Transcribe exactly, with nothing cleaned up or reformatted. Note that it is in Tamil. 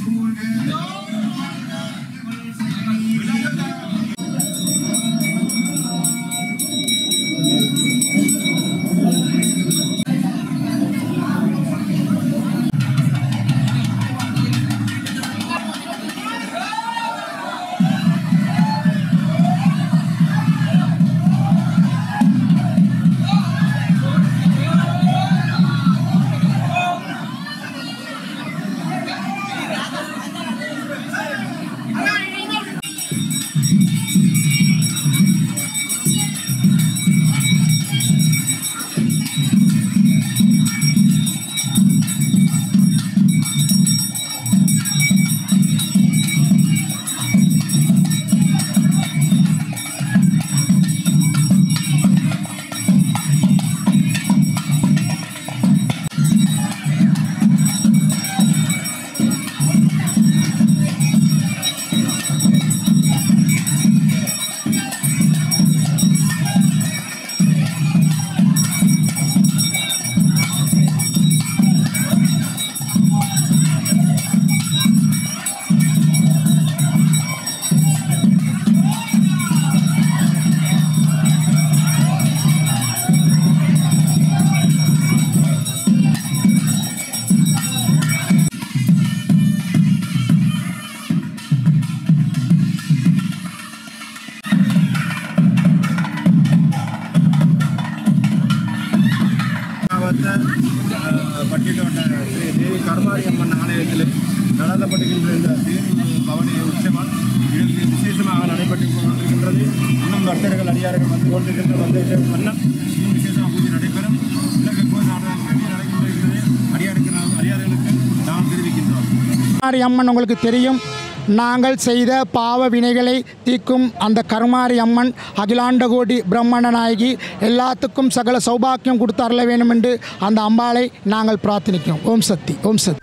நடத்தப்படுகின்ற இந்த தேர்வு பவனி உற்சவம் இதற்கு விசேஷமாக நடைபெற்றுக் கொண்டிருக்கின்றது. இன்னும் பக்தர்கள் அடியார்கள் வந்து கொண்டிருக்கின்ற வந்து வண்ணம் இன்னும் விசேஷமாக பூஜை நடைபெறும். உலக கோயில் நாடகம் நடைபெறுகிறது. அடியாருக்கு அடியார்களுக்கு நாம் தெரிவிக்கின்றோம். அம்மன் உங்களுக்கு தெரியும், நாங்கள் செய்த பாவ வினைகளை தீர்க்கும் அந்த கருமாரி அம்மன் அகிலாண்ட கோடி பிரம்மண நாயகி எல்லாத்துக்கும் சகல சௌபாக்கியம் கொடுத்து அருள வேண்டும் என்று அந்த அம்பாளை நாங்கள் பிரார்த்தனிக்கிறோம். ஓம் சக்தி, ஓம் சக்தி.